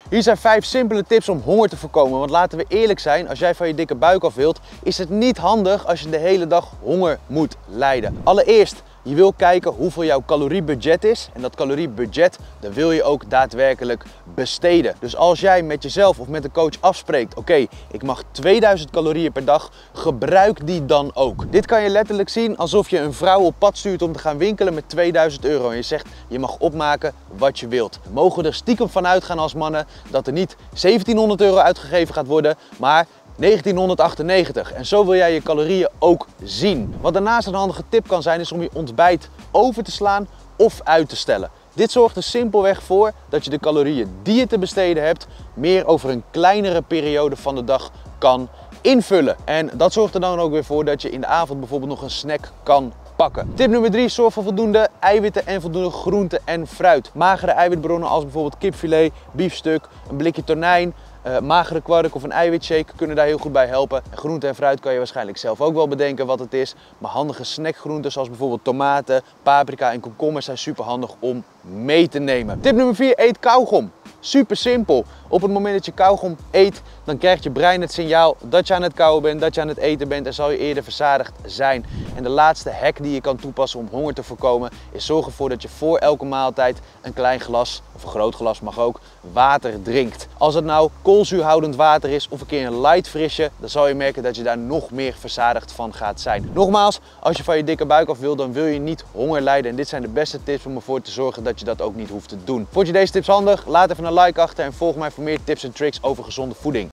Hier zijn 5 simpele tips om honger te voorkomen. Want laten we eerlijk zijn, als jij van je dikke buik af wilt, is het niet handig als je de hele dag honger moet lijden. Allereerst, je wil kijken hoeveel jouw caloriebudget is. En dat caloriebudget, dat wil je ook daadwerkelijk besteden. Dus als jij met jezelf of met een coach afspreekt, oké, ik mag 2000 calorieën per dag, gebruik die dan ook. Dit kan je letterlijk zien alsof je een vrouw op pad stuurt om te gaan winkelen met 2000 euro. En je zegt, je mag opmaken wat je wilt. We mogen er stiekem van uitgaan als mannen dat er niet 1700 euro uitgegeven gaat worden, maar 1998. En zo wil jij je calorieën ook zien. Wat daarnaast een handige tip kan zijn, is om je ontbijt over te slaan of uit te stellen. Dit zorgt er simpelweg voor dat je de calorieën die je te besteden hebt, meer over een kleinere periode van de dag kan invullen. En dat zorgt er dan ook weer voor dat je in de avond bijvoorbeeld nog een snack kan pakken. Tip nummer 3, zorg voor voldoende eiwitten en voldoende groenten en fruit. Magere eiwitbronnen als bijvoorbeeld kipfilet, biefstuk, een blikje tonijn, magere kwark of een eiwitshake kunnen daar heel goed bij helpen. En groente en fruit kan je waarschijnlijk zelf ook wel bedenken wat het is. Maar handige snackgroenten zoals bijvoorbeeld tomaten, paprika en komkommers zijn super handig om mee te nemen. Tip nummer 4, eet kauwgom. Super simpel. Op het moment dat je kauwgom eet, dan krijgt je brein het signaal dat je aan het kauwen bent, dat je aan het eten bent en zal je eerder verzadigd zijn. En de laatste hack die je kan toepassen om honger te voorkomen, is zorg ervoor dat je voor elke maaltijd een klein glas, of een groot glas mag ook, water drinkt. Als het nou koolzuurhoudend water is of een keer een light frisje, dan zal je merken dat je daar nog meer verzadigd van gaat zijn. Nogmaals, als je van je dikke buik af wil, dan wil je niet honger lijden. En dit zijn de beste tips om ervoor te zorgen dat je dat ook niet hoeft te doen. Vond je deze tips handig? Laat even een like achter en volg mij voor meer tips en tricks over gezonde voeding.